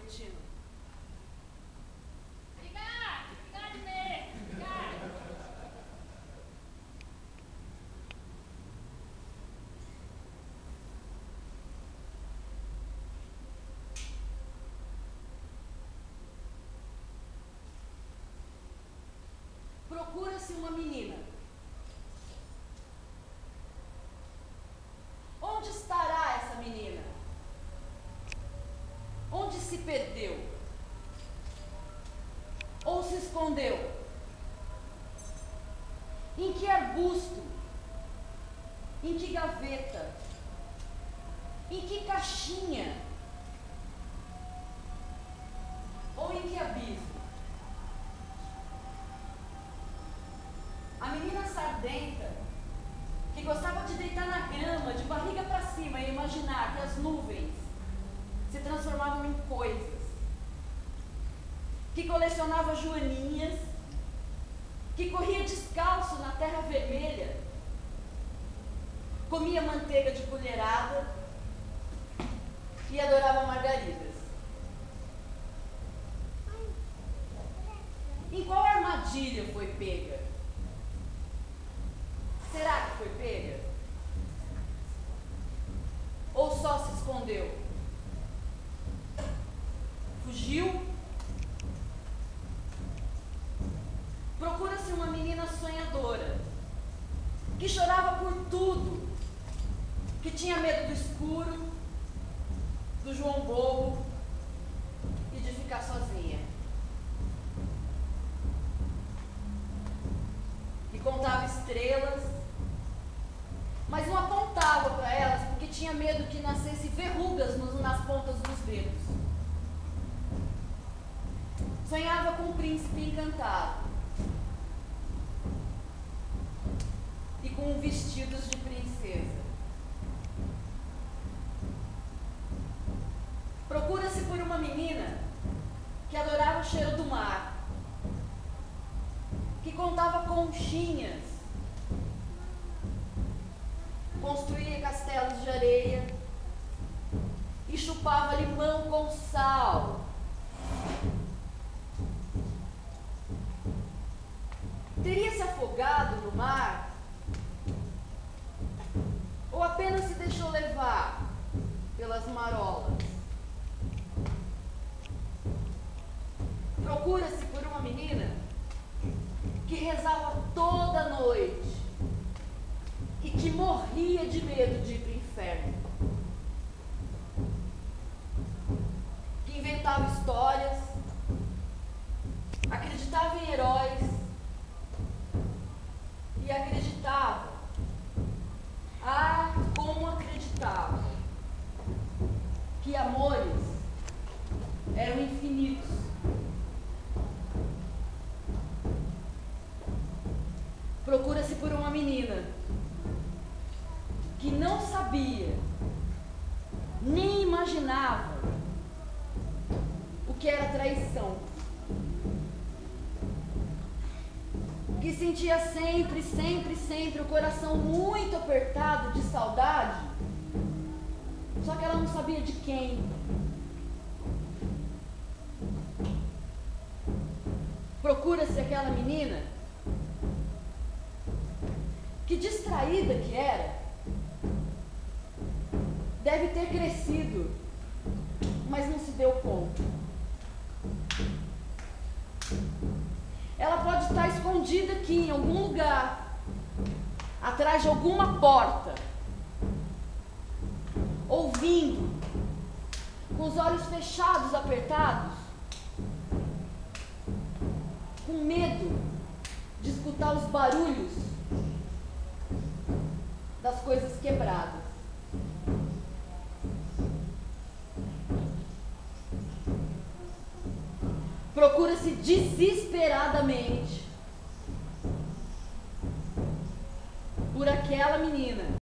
Albertino. Procura-se uma menina. Onde estará essa menina? Onde se perdeu? Ou se escondeu? Em que arbusto? Em que gaveta? Em que caixinha? Ou em que abismo? A menina sardenta, que gostava de deitar na grama, de barriga para cima e imaginar que as nuvens se transformavam em coisas, que colecionava joaninhas, que corria descalço na terra vermelha, comia manteiga de colherada e adorava margaridas. Em qual armadilha foi pega? Será que foi pega? Ou só se escondeu? Fugiu? Procura-se uma menina sonhadora, que chorava por tudo, que tinha medo do escuro, do João Bobo e de ficar sozinha. Que contava estrelas, mas não apontava para elas porque tinha medo que nascesse verrugas nas pontas dos dedos. Sonhava com um príncipe encantado e com vestidos de princesa. Procura-se por uma menina que adorava o cheiro do mar, que contava conchinhas, construía castelos de areia e chupava limão com sal. Teria se afogado no mar? Ou apenas se deixou levar pelas marolas? Procura-se por uma menina que rezava toda noite e que morria de medo de ir para o inferno. Que inventava histórias, acreditava em heróis e acreditava, como acreditava, que amores eram infinitos. Procura-se por uma menina que não sabia, nem imaginava o que era traição. Que sentia sempre, sempre, sempre o coração muito apertado de saudade, só que ela não sabia de quem. Procura-se aquela menina que, distraída que era, deve ter crescido, mas não se deu conta. Ela pode estar escondida aqui em algum lugar, atrás de alguma porta, ouvindo, com os olhos fechados, apertados, com medo de escutar os barulhos das coisas quebradas. Procura-se desesperadamente por aquela menina